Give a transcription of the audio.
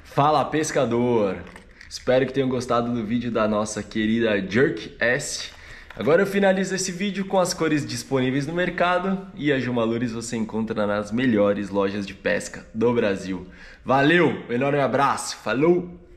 Fala pescador! Espero que tenham gostado do vídeo da nossa querida Jerk S. Agora eu finalizo esse vídeo com as cores disponíveis no mercado e a Jumalures você encontra nas melhores lojas de pesca do Brasil. Valeu, um enorme abraço, falou!